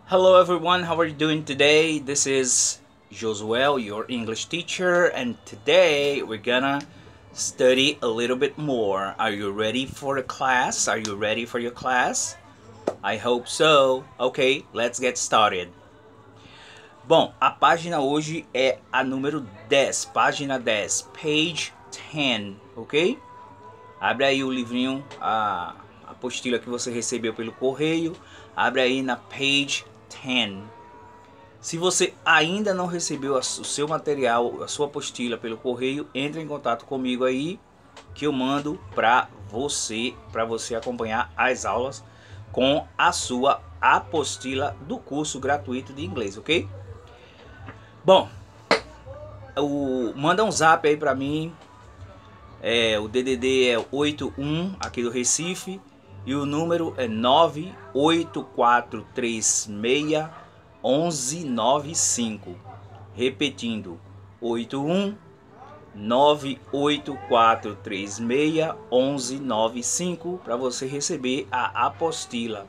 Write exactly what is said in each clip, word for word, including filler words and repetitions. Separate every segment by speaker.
Speaker 1: Hello everyone, how are you doing today? This is Josuel, your English teacher, and today we're gonna study a little bit more. Are you ready for the class? Are you ready for your class? I hope so. Okay, let's get started. Bom, a página hoje é a número dez, página dez, page ten, ok? Abre aí o livrinho, a apostila que você recebeu pelo correio, abre aí na page ten. Se você ainda não recebeu o seu material, a sua apostila pelo correio, entre em contato comigo aí que eu mando para você, para você acompanhar as aulas com a sua apostila do curso gratuito de inglês, ok? Bom, o, manda um zap aí para mim, é, o D D D é oito um aqui do Recife e o número é nove oito quatro três seis um um nove cinco. Repetindo, oito um nove oito quatro três seis um um nove cinco para você receber a apostila.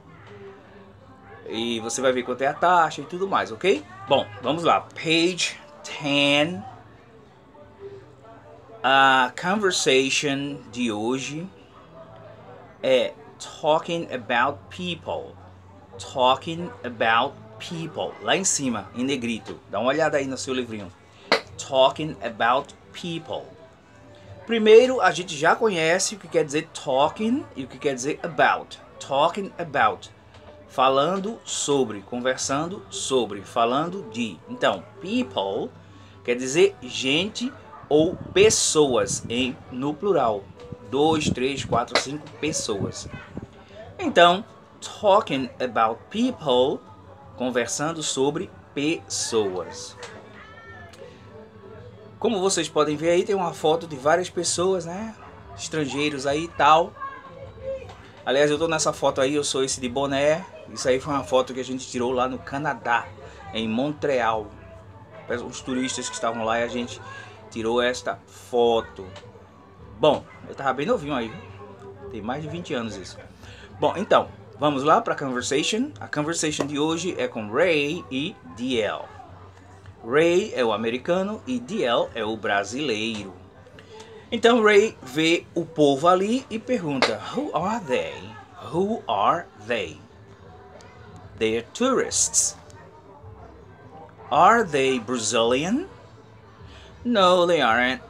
Speaker 1: E você vai ver quanto é a taxa e tudo mais, ok? Bom, vamos lá. Page ten. A conversation de hoje é talking about people. Talking about people. Lá em cima, em negrito. Dá uma olhada aí no seu livrinho. Talking about people. Primeiro, a gente já conhece o que quer dizer talking e o que quer dizer about. Talking about. Falando sobre, conversando sobre, falando de. Então, people quer dizer gente ou pessoas em, no plural. Dois, três, quatro, cinco pessoas. Então, talking about people, conversando sobre pessoas. Como vocês podem ver aí, tem uma foto de várias pessoas, né? Estrangeiros aí e tal. Aliás, eu tô nessa foto aí, eu sou esse de boné. Isso aí foi uma foto que a gente tirou lá no Canadá, em Montreal. Os turistas que estavam lá e a gente tirou esta foto. Bom, eu tava bem novinho aí. Tem mais de vinte anos isso. Bom, então, vamos lá para a conversation. A conversation de hoje é com Ray e D L. Ray é o americano e D L é o brasileiro. Então Ray vê o povo ali e pergunta: Who are they? Who are they? They're tourists. Are they Brazilian? No, they aren't.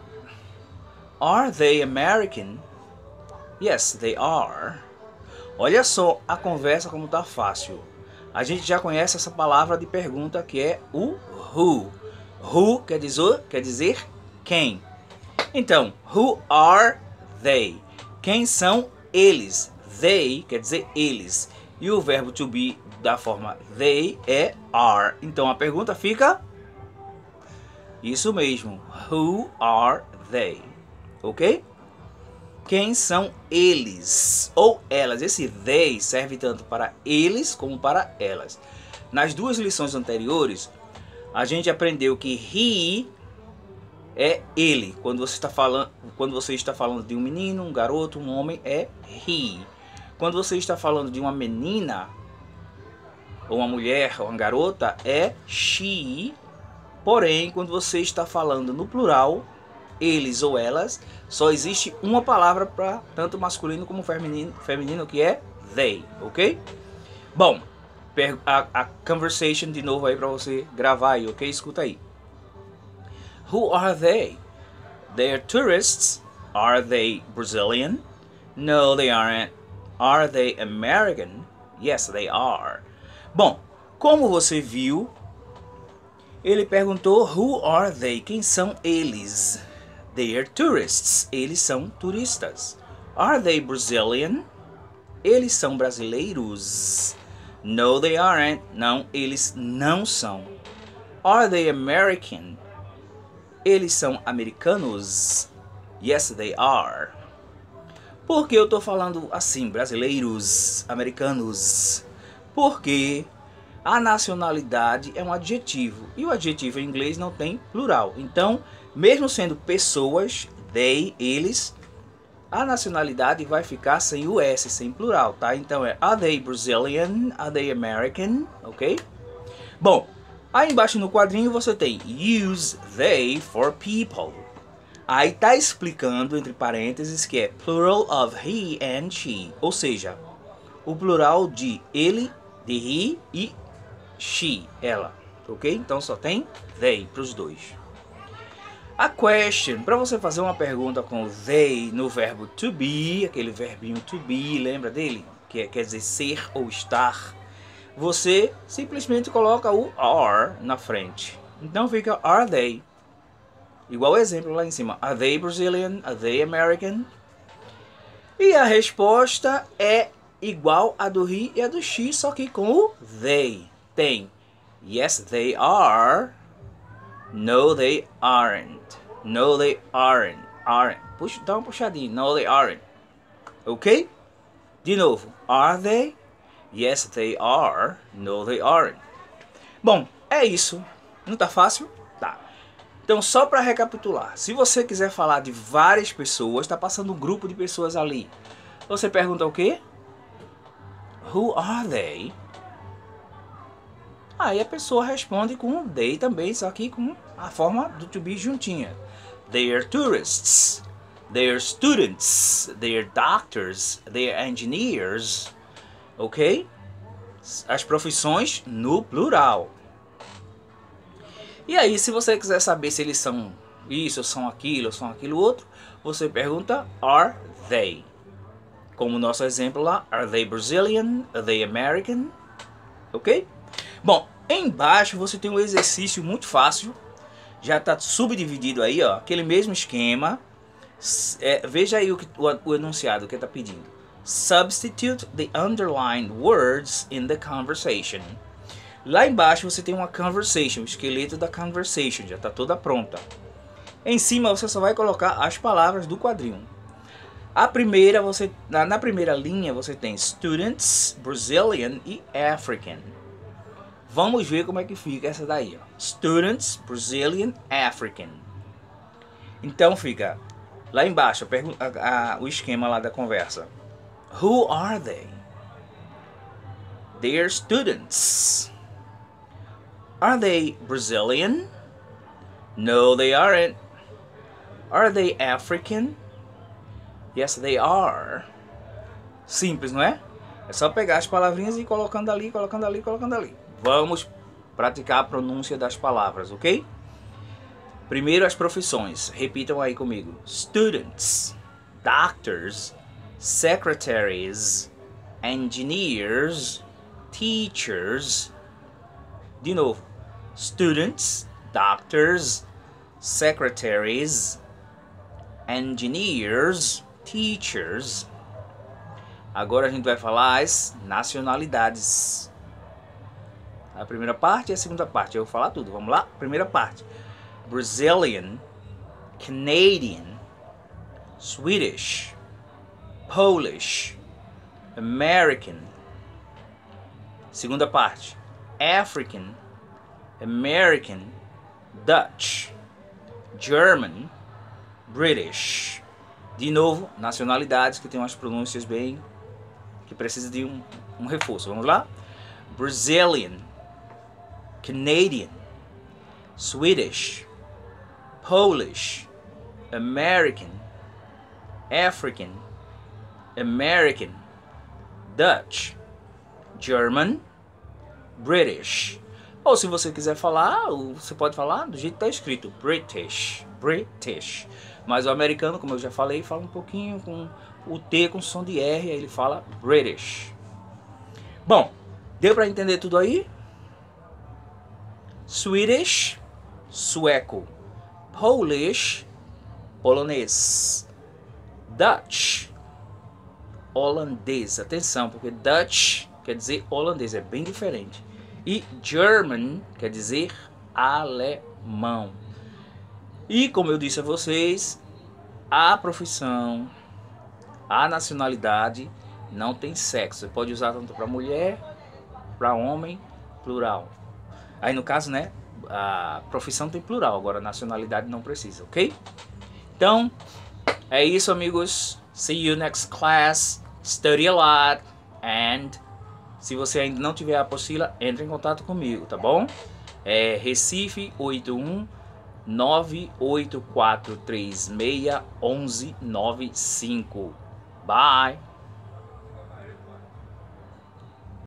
Speaker 1: Are they American? Yes, they are. Olha só a conversa como tá fácil. A gente já conhece essa palavra de pergunta que é o who. Who quer dizer, quer dizer quem. Então, who are they? Quem são eles? They quer dizer eles. E o verbo to be da forma they é are. Então a pergunta fica isso mesmo. Who are they? Ok? Quem são eles ou elas? Esse they serve tanto para eles como para elas. Nas duas lições anteriores, a gente aprendeu que he é ele. Quando você está falando, quando você está falando de um menino, um garoto, um homem, é he. Quando você está falando de uma menina, ou uma mulher, ou uma garota, é she. Porém, quando você está falando no plural, eles ou elas, só existe uma palavra para tanto masculino como feminino, feminino, que é they, ok? Bom, a, a conversation de novo aí para você gravar aí, ok? Escuta aí. Who are they? They're tourists. Are they Brazilian? No, they aren't. Are they American? Yes, they are. Bom, como você viu, ele perguntou who are they? Quem são eles? They are tourists. Eles são turistas. Are they Brazilian? Eles são brasileiros. No, they aren't. Não, eles não são. Are they American? Eles são americanos. Yes, they are. Por que eu tô falando assim, brasileiros, americanos? Porque a nacionalidade é um adjetivo e o adjetivo em inglês não tem plural. Então, mesmo sendo pessoas, they, eles, A nacionalidade vai ficar sem o S, sem plural, tá? Então é are they Brazilian? Are they American? Ok? Bom, aí embaixo no quadrinho você tem use they for people. Aí tá explicando entre parênteses que é plural of he and she, ou seja, o plural de ele, de he e she, ela, ok? Então só tem they para os dois. A question, para você fazer uma pergunta com they no verbo to be, aquele verbinho to be, lembra dele? Que é, quer dizer ser ou estar. Você simplesmente coloca o are na frente. Então fica are they. Igual o exemplo lá em cima. Are they Brazilian? Are they American? E a resposta é igual a do he e a do she, só que com o they. Tem yes they are. No they aren't. No they aren't. Aren't. Puxa, dá uma puxadinha. No they aren't. Ok? De novo. Are they? Yes they are. No they aren't. Bom, é isso. Não tá fácil? Tá. Então só para recapitular. Se você quiser falar de várias pessoas, tá passando um grupo de pessoas ali. Você pergunta o quê? Who are they? Aí a pessoa responde com they também, só que com a forma do to be juntinha. They are tourists. They are students. They are doctors. They are engineers. Ok? As profissões no plural. E aí, se você quiser saber se eles são isso, são aquilo, são aquilo outro, você pergunta are they? Como o nosso exemplo lá, are they Brazilian? Are they American? Ok? Bom, embaixo você tem um exercício muito fácil, já está subdividido aí, ó, aquele mesmo esquema. É, veja aí o, que, o, o enunciado que está pedindo. Substitute the underlined words in the conversation. Lá embaixo você tem uma conversation, o esqueleto da conversation, já está toda pronta. Em cima você só vai colocar as palavras do quadrinho. A primeira, você, na, na primeira linha você tem students, Brazilian e African. Vamos ver como é que fica essa daí, ó. Students, Brazilian, African. Então fica lá embaixo a a, a, o esquema lá da conversa. Who are they? They are students. Are they Brazilian? No, they aren't. Are they African? Yes, they are. Simples, não é? É só pegar as palavrinhas e ir colocando ali, colocando ali, colocando ali. Vamos praticar a pronúncia das palavras, ok? Primeiro as profissões. Repitam aí comigo. Students, doctors, secretaries, engineers, teachers. De novo. Students, doctors, secretaries, engineers, teachers. Agora a gente vai falar as nacionalidades. A primeira parte e a segunda parte. Eu vou falar tudo. Vamos lá? Primeira parte. Brazilian, Canadian, Swedish, Polish, American. Segunda parte. African, American, Dutch, German, British. De novo, nacionalidades que tem umas pronúncias bem... que precisam de um, um reforço. Vamos lá? Brazilian, Canadian, Swedish, Polish, American, African, American, Dutch, German, British. Ou se você quiser falar, você pode falar do jeito que está escrito, British, British. Mas o americano, como eu já falei, fala um pouquinho com o T com som de R, aí ele fala British. Bom, deu para entender tudo aí? Swedish, sueco. Polish, polonês. Dutch, holandês. Atenção, porque Dutch quer dizer holandês, é bem diferente. E German quer dizer alemão. E como eu disse a vocês, a profissão, a nacionalidade não tem sexo. Você pode usar tanto para mulher, para homem, plural. Aí no caso, né, a profissão tem plural, agora a nacionalidade não precisa, ok? Então, é isso, amigos. See you next class. Study a lot. And se você ainda não tiver a apostila, entre em contato comigo, tá bom? É Recife oito um nove oito quatro três seis um um nove cinco. Bye!